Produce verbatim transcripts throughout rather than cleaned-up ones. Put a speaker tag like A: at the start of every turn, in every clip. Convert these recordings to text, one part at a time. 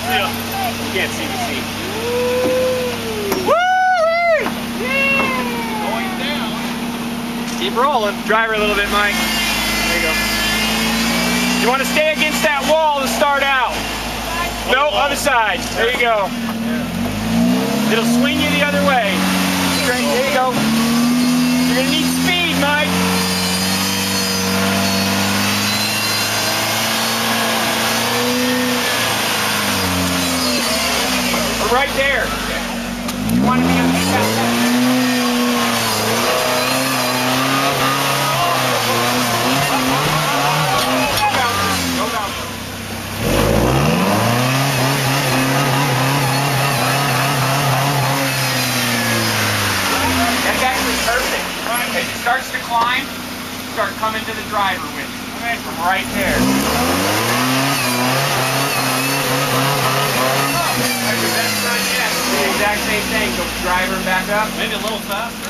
A: Yeah. You can't see the seat.
B: Woo!
A: Going down.
B: Keep rolling.
A: Drive her a little bit, Mike. There you go. You want to stay against that wall to start out. No, other side. There you go. It'll swing you the other way. Straight. There you go. You're going to need speed, Mike. We're right there. You want to be on the side. As it starts to climb, start coming to the driver with it. Okay. From right there. Oh, that's your best run yet. The exact same thing. Go driver and back up. Maybe a little faster.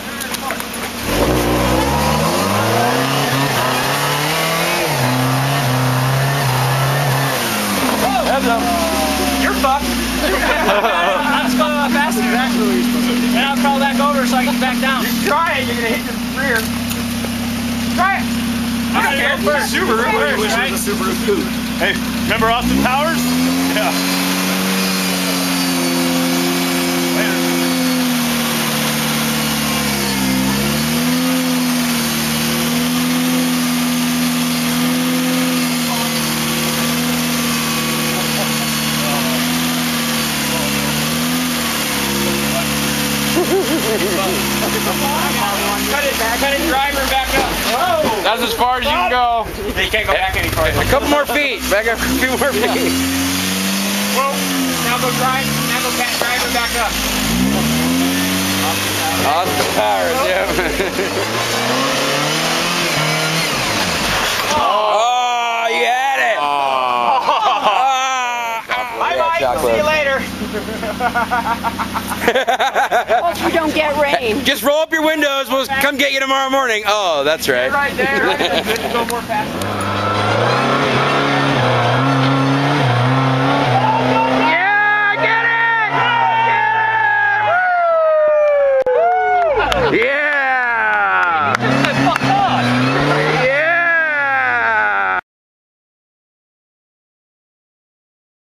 A: Oh, heads up. You're fucked.
B: I'm just going a lot faster. Actually. And I'll crawl back over so I can get back down.
A: You try it, you're gonna hit the rear. Try it. I don't care. First. Subaru.
C: I wish it was a Subaru Coupe.
D: Hey, remember Austin Powers? Yeah. Later.
A: Cut it, cut it, driver, back up. Whoa.
B: That's as far as you can go.
A: You can't go back any farther.
B: A couple more feet. Back up a few more feet.
A: Whoa. Now go drive, now go cat driver, back up.
B: Austin Powers, yeah. Oh, you had it.
A: Bye, Mike. See you later.
E: Hope you don't get rain.
B: Just roll up your windows. We'll come get you tomorrow morning. Oh, that's right.
A: Right there. Right there. Go more fast.